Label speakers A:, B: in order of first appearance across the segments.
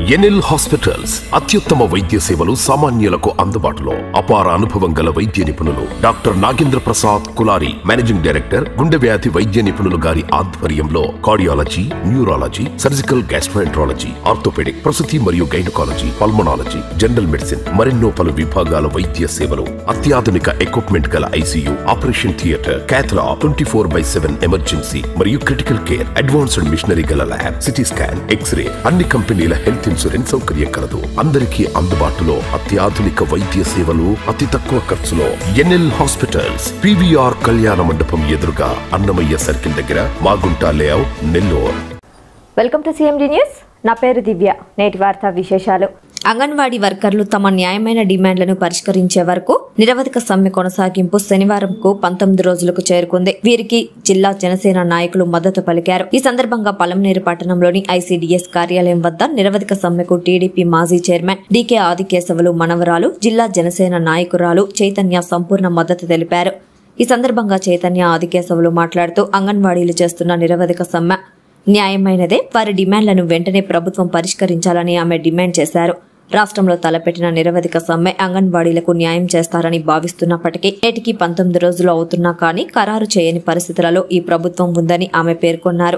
A: NL hospitals అత్యుత్తమ వైద్య సేవలు సామాన్యులకు అందుబాటులో. అపార అనుభవం గల వైద్య నిపుణులు doctor Nagendra Prasad Kulari, managing director, గుండె వ్యాధి వైద్య నిపుణులు గారి ఆధ్వర్యంలో cardiology, neurology, surgical gastroenterology, orthopaedic, ప్రసూతి మరియు గైనకాలజీ, పల్మనాలజీ, జనరల్ మెడిసిన్ మరెన్నో పలు విభాగాల వైద్య సేవలు, అత్యాధునిక ఎక్విప్మెంట్ గల ICU, operation theatre, cath lab, 24/7 emergency మరియు క్రిటికల్ కేర్, అడ్వాన్స్డ్ మిషనరీ గల ల్యాబ్, సిటీ స్కాన్, ఎక్స్రే, అన్ని కంపెనీల హెల్త్ ఇన్సూరెన్స్ సౌకర్యం కలదు. అందరికీ అందుబాటులో అత్యాధునిక వైద్య సేవలు అతి తక్కువ ఖర్చులో. ఎన్ఎల్ హాస్పిటల్స్, పీవీఆర్ కళ్యాణ మండపం ఎదురుగా, అన్నమయ్య సర్కిల్ దగ్గర, Magunta layout, Nellore.
B: Welcome to CMD news. నా పేరు దివ్య. నేటి వార్తా విశేషాలు. అంగన్వాడీ వర్కర్లు తమ న్యాయమైన డిమాండ్లను పరిష్కరించే వరకు నిరవధిక సమ్మె కొనసాగింపు శనివారంకు 19 రోజులకు చేరుకుంది. వీరికి జిల్లా జనసేన నాయకులు మద్దతు పలికారు. ఈ సందర్భంగా పలమనేరు పట్టణంలోని ఐసీడీఎస్ కార్యాలయం వద్ద నిరవధిక సమ్మెకు టీడీపీ మాజీ చైర్మన్ డీకే ఆదికేశవులు మనవరాలు, జిల్లా జనసేన నాయకురాలు చైతన్య సంపూర్ణ మద్దతు తెలిపారు. ఈ సందర్భంగా చైతన్య ఆదికేశవులు మాట్లాడుతూ అంగన్వాడీలు చేస్తున్న నిరవధిక సమ్మె న్యాయమైనదే, వారి డిమాండ్లను వెంటనే ప్రభుత్వం పరిష్కరించాలని ఆమె డిమాండ్ చేశారు. రాష్ట్రంలో తలపెట్టిన నిరవధిక సమ్మె అంగన్వాడీలకు న్యాయం చేస్తారని భావిస్తున్నప్పటికీ నేటికి 19 రోజులు అవుతున్నా కానీ ఖరారు చేయని పరిస్థితులలో ఈ ప్రభుత్వం ఉందని ఆమె పేర్కొన్నారు.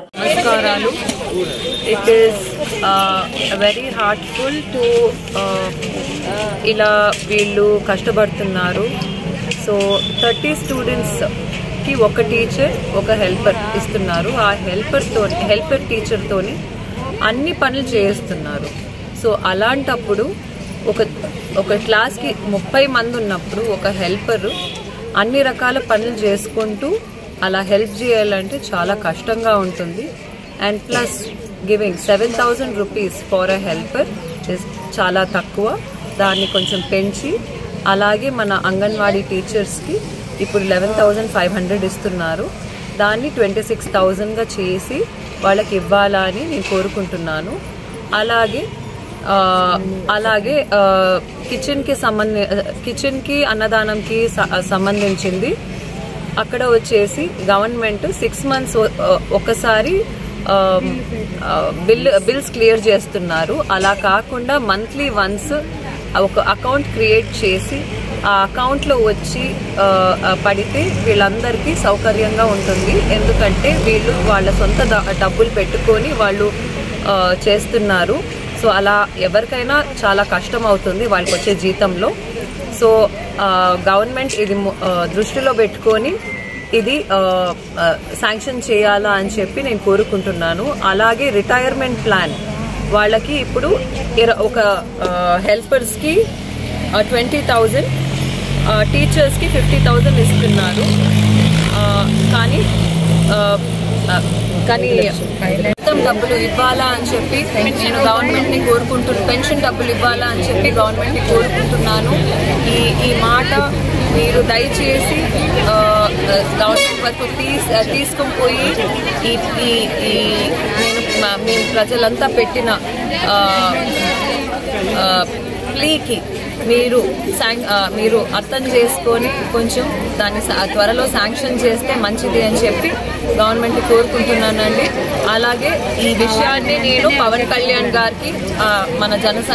C: ఇలా వీళ్ళు కష్టపడుతున్నారు. సో 30 స్టూడెంట్స్ కి ఒక టీచర్, ఒక హెల్పర్ ఇస్తున్నారు. ఆ హెల్పర్ టీచర్తోని అన్ని పనులు చేస్తున్నారు. సో అలాంటప్పుడు ఒక క్లాస్కి 30 మంది ఉన్నప్పుడు ఒక హెల్పరు అన్ని రకాల పనులు చేసుకుంటూ అలా హెల్ప్ చేయాలంటే చాలా కష్టంగా ఉంటుంది. And plus giving 7,000 rupees for a helper is చాలా తక్కువ. దాన్ని కొంచెం పెంచి, అలాగే మన అంగన్వాడీ టీచర్స్కి ఇప్పుడు 11,500 ఇస్తున్నారు. దాన్ని 26,000గా చేసి వాళ్ళకి ఇవ్వాలని నేను కోరుకుంటున్నాను. అలాగే కిచెన్కి అన్నదానంకి సంబంధించింది అక్కడ వచ్చేసి గవర్నమెంట్ 6 months ఒకసారి బిల్స్ క్లియర్ చేస్తున్నారు. అలా కాకుండా మంత్లీ వన్స్ ఒక అకౌంట్ క్రియేట్ చేసి ఆ అకౌంట్లో వచ్చి పడితే వీళ్ళందరికీ సౌకర్యంగా ఉంటుంది. ఎందుకంటే వీళ్ళు వాళ్ళ సొంత డబ్బులు పెట్టుకొని వాళ్ళు చేస్తున్నారు. సో అలా ఎవరికైనా చాలా కష్టం అవుతుంది వాళ్ళకి వచ్చే జీతంలో. సో గవర్నమెంట్ ఇది దృష్టిలో పెట్టుకొని ఇది శాంక్షన్ చేయాలా అని చెప్పి నేను కోరుకుంటున్నాను. అలాగే రిటైర్మెంట్ ప్లాన్ వాళ్ళకి ఇప్పుడు ఒక హెల్పర్స్కి 20,000, టీచర్స్కి 50,000 ఇస్తున్నారు. కానీ మొత్తం డబ్బులు ఇవ్వాలా అని చెప్పి నేను గవర్నమెంట్ని పెన్షన్ డబ్బులు ఇవ్వాలా అని చెప్పి గవర్నమెంట్ని కోరుకుంటున్నాను. ఈ మాట మీరు దయచేసి గవర్నమెంట్ వరకు తీసుకొని పోయి మేము ప్రజలంతా పెట్టిన ప్లీకి మీరు అర్థం చేసుకొని కొంచెం దాన్ని త్వరలో శాంక్షన్ చేస్తే మంచిది అని చెప్పి గవర్నమెంట్ కోరుకుంటున్నానండి. అలాగే ఈ విషయాన్ని నేను పవన్ కళ్యాణ్ గారికి, మన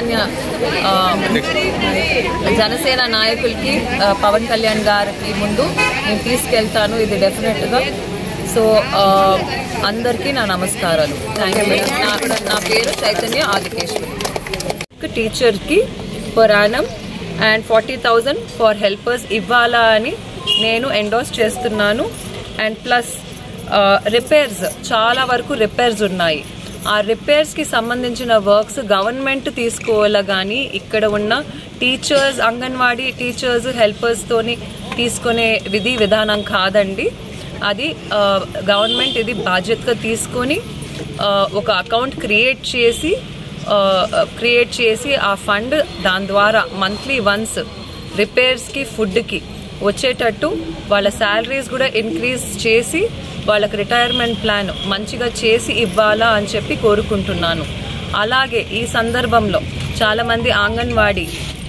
C: జనసేన నాయకులకి పవన్ కళ్యాణ్ గారికి ముందు నేను తీసుకెళ్తాను. ఇది డెఫినెట్గా. సో అందరికీ నా నమస్కారాలు. Thank you. నా పేరు చైతన్య ఆదికేశవులు. టీచర్కి per annum and 40,000 for helpers ఇవ్వాలా అని నేను ఎండోర్స్ చేస్తున్నాను. అండ్ ప్లస్ రిపేర్స్, చాలా వరకు రిపేర్స్ ఉన్నాయి. ఆ రిపేర్స్కి సంబంధించిన వర్క్స్ గవర్నమెంట్ తీసుకోవాలా కానీ ఇక్కడ ఉన్న టీచర్స్, అంగన్వాడీ టీచర్స్, హెల్పర్స్తోని తీసుకునే విధానం కాదండి. అది గవర్నమెంట్ ఇది బాధ్యతగా తీసుకొని ఒక అకౌంట్ క్రియేట్ చేసి ఆ ఫండ్ దాని ద్వారా మంత్లీ వన్స్ రిపేర్స్కి, ఫుడ్కి వచ్చేటట్టు వాళ్ళ శాలరీస్ కూడా ఇంక్రీజ్ చేసి వాళ్ళకి రిటైర్మెంట్ ప్లాన్ మంచిగా చేసి ఇవ్వాలా అని చెప్పి కోరుకుంటున్నాను. అలాగే ఈ సందర్భంలో చాలామంది అంగన్వాడీ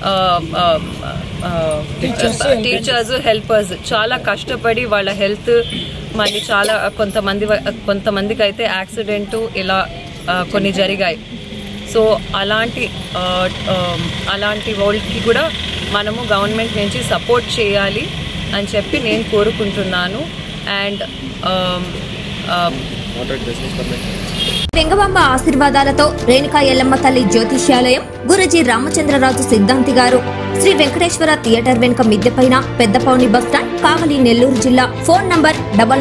C: టీచర్స్, హెల్పర్స్ చాలా కష్టపడి వాళ్ళ హెల్త్ మళ్ళీ కొంతమందికి అయితే యాక్సిడెంట్ ఇలా కొన్ని జరిగాయి. సో అలాంటి వాళ్ళకి కూడా మనము గవర్నమెంట్ నుంచి సపోర్ట్ చేయాలి అని చెప్పి నేను కోరుకుంటున్నాను. అండ్
B: వెంగబాంబ ఆశీర్వాదాలతో రేణుకా ఎల్లమ్మ తల్లి జ్యోతిష్యాలయం, గురూజీ రామచంద్రరాజు సిద్ధాంతి గారు, శ్రీ వెంకటేశ్వర థియేటర్ వెనుక మిద్దెపైన, పెద్దపౌని బస్టాండ్, కావలి, నెల్లూరు జిల్లా. Phone number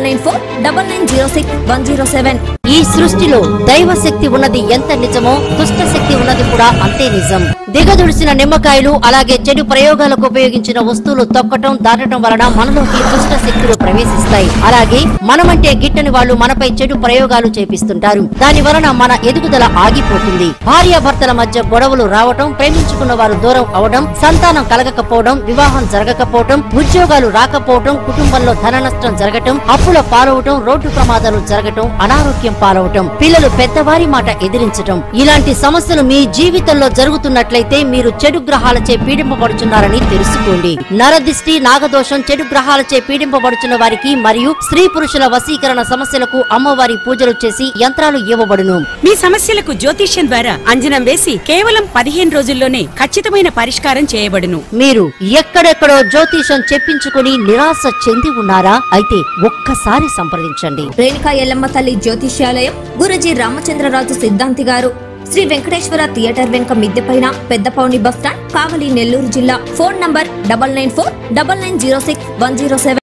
B: 9949906107.
D: ఈ సృష్టిలో దైవ శక్తి ఉన్నది ఎంత నిజమో దుష్ట శక్తి ఉన్నది కూడా అంతే నిజం. దిగదుడిసిన నిమ్మకాయలు, అలాగే చెడు ప్రయోగాలకు ఉపయోగించిన వస్తువులు తొక్కటం, దాటడం వలన మనలోకి దుష్ట శక్తులు ప్రవేశిస్తాయి. అలాగే మనమంటే గిట్టని వాళ్ళు మనపై చెడు ప్రయోగాలు చేపిస్తుంటారు. దాని వలన మన ఎదుగుదల ఆగిపోతుంది. భార్యాభర్తల మధ్య గొడవలు రావటం, ప్రేమించుకున్న వారు దూరం అవడం, సంతానం కలగకపోవడం, వివాహం జరగకపోవడం, ఉద్యోగాలు రాకపోవడం, కుటుంబంలో ధన నష్టం జరగటం, అప్పుల పాలవటం, రోడ్డు ప్రమాదాలు జరగటం, అనారోగ్యం పాలవటం, పిల్లలు పెద్దవారి మాట ఎదిరించటం, ఇలాంటి సమస్యలు మీ జీవితంలో జరుగుతున్నట్లయితే మీరు చెడు గ్రహాలచే పీడింపబడుచున్నారని తెలుసుకోండి. నరదిష్టి, నాగదోషం, చెడు గ్రహాలచే పీడింపబడుచున్న వారికి మరియు స్త్రీ పురుషుల వశీకరణ సమస్యలకు అమ్మవారి పూజలు చేసి యంత్రాలు ఇవ్వబడును.
E: మీ సమస్యలకు జ్యోతిష్యం ద్వారా అంజనం వేసి కేవలం 15 రోజుల్లోనే ఖచ్చితమైన పరిష్కారం చేయబడును.
D: మీరు ఎక్కడెక్కడో జ్యోతిషం చెప్పించుకుని నిరాశ చెంది ఉన్నారా? అయితే ఒక్కసారి సంప్రదించండి.
B: రేణుకా ఎల్లమ్మ తల్లి జ్యోతిష్యాలయం, గురూజీ రామచంద్రరాజు సిద్ధాంతి గారు, శ్రీ వెంకటేశ్వర థియేటర్ వెనుక మిద్దెపైన, పెద్దపౌని బస్టాండ్, కావలి, నెల్లూరు జిల్లా. Phone number 9949906107.